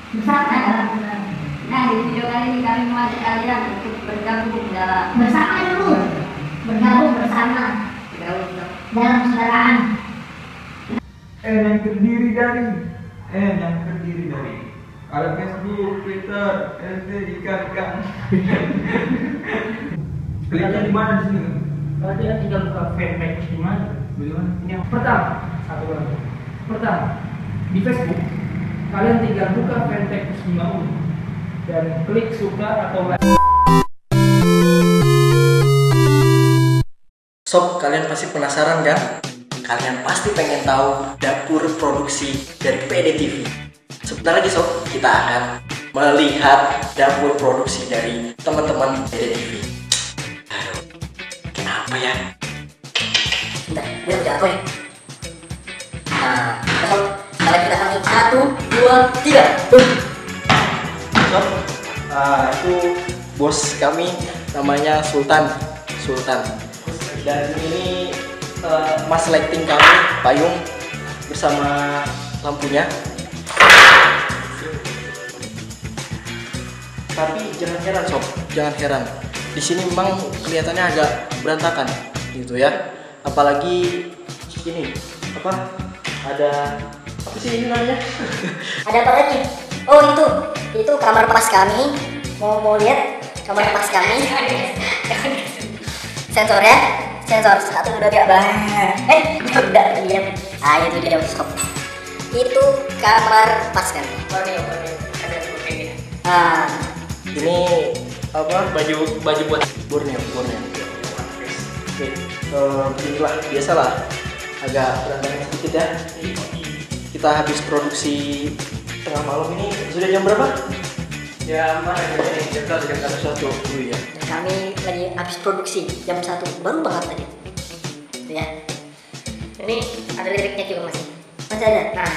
bersama dalam. Nah, di video kali ini kami mengajak kalian untuk bergabung dalam bersama dulu, bergabung bersama dalam persaudaraan. Yang terdiri dari ada Facebook, Twitter, ikan. Kliknya di mana di sini? Kalian tinggal buka fanpage di mana? Yang pertama, pertama di Facebook kalian tinggal buka fanpage Kusuma Uni dan klik suka atau like. Sob, kalian pasti penasaran kan? Kalian pasti pengen tahu dapur produksi dari PDTV. Sebentar lagi sob, kita akan melihat dapur produksi dari teman-teman PDTV. Aduh, kenapa ya? Bentar, dia udah apa ya? Nah, sob, sekarang kita langsung 1, 2, 3. Sob, itu bos kami namanya Sultan. Dan ini mas lighting kami, payung bersama lampunya. Tapi jangan heran sob, jangan heran. Di sini memang kelihatannya agak berantakan, gitu ya. Apalagi ini ada apa sih ini namanya? Ada apa lagi? Oh itu kamar pas kami. Mau lihat kamar pas kami? Sensor ya, sensor 1, 2, 3. Udah diam. Itu dia sob. Itu kamar pas kami. Ini baju buat Borneo. Oke, beginilah biasalah, agak berantakan sedikit ya. Kita habis produksi tengah malam ini. Sudah jam berapa? Jam 1. Oh iya. Dan kami lagi habis produksi jam 1, baru banget tadi. Itu ya. Ini ada liriknya juga masih ada. Nah.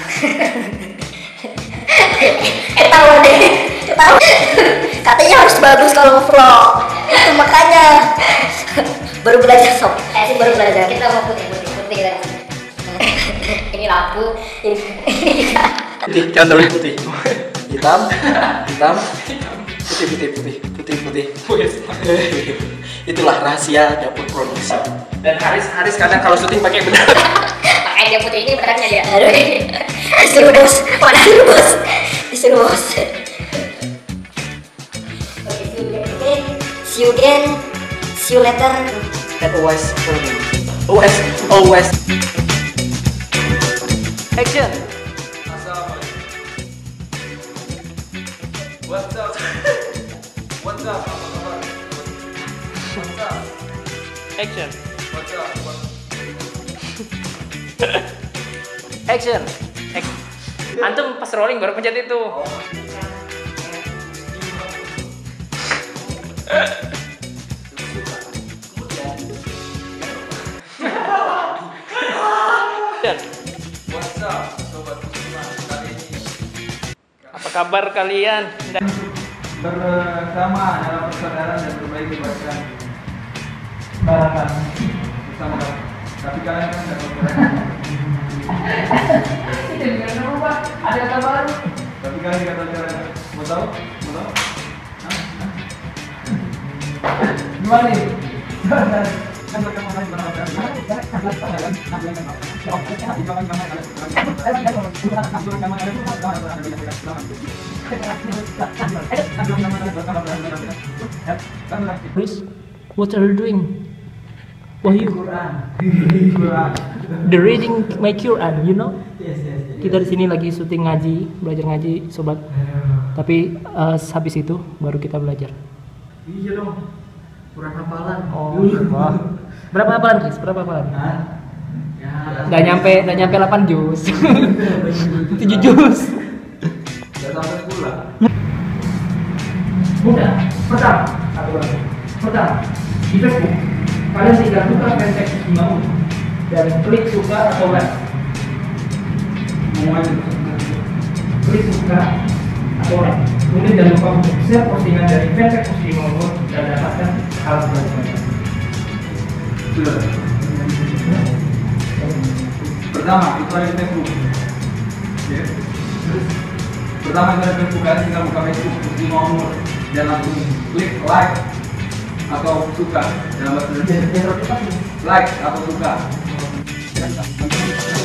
Ketawa deh. Katanya harus bagus kalau vlog. Itu makanya. Baru belajar sob. Baru belajar. Kita mau putih kita. Ini lampu. Putih, contoh putih. Hitam. Putih. Itulah rahasia dapur produksi. Dan Haris kadang kalau syuting pakai bedak. Pakai dia putih ini bedaknya dia. Aduh. Disuruh bos. Disuruh bos. See you again. See you later. And always. Action. What's up? Action. Action. Antum pas rolling baru pencet itu. What's up, sobat Kusuma? Kali ini Apa kabar kalian? bersama dalam persaudaraan dan berbagi kebaikan barakan bersama. Tapi kalian kan nggak bergerak. Itu gimana Pak? Ada kata baru. Tapi kalian nggak tahu caranya. Mau tahu? Gimana nih? Chris, what are you doing? Why you? The reading my Quran, you know? Kita di sini lagi syuting ngaji, belajar ngaji, sobat. Tapi habis itu baru kita belajar. Iya dong. Kurang hafalan. Oh, wah. Berapa hafalan, Chris? Berapa hafalan? Ya. Nggak nyampe 8 juz. 7 juz. Gak sampai pula. Mudah. Pertama, di Facebook kalian tinggal buka fanpage Kusuma Uni dan klik suka atau like. Klik suka atau like. Kemudian jangan lupa untuk share postingan dari fanpage Kusuma Uni dan dapatkan hal selanjutnya. Sudah. Pertama, itu ada di Facebook. Ya. Terus Pertama kita Facebook, kalian tinggal buka Facebook di nomor dan langsung klik like atau suka dalam bahasa Indonesia. Like atau suka.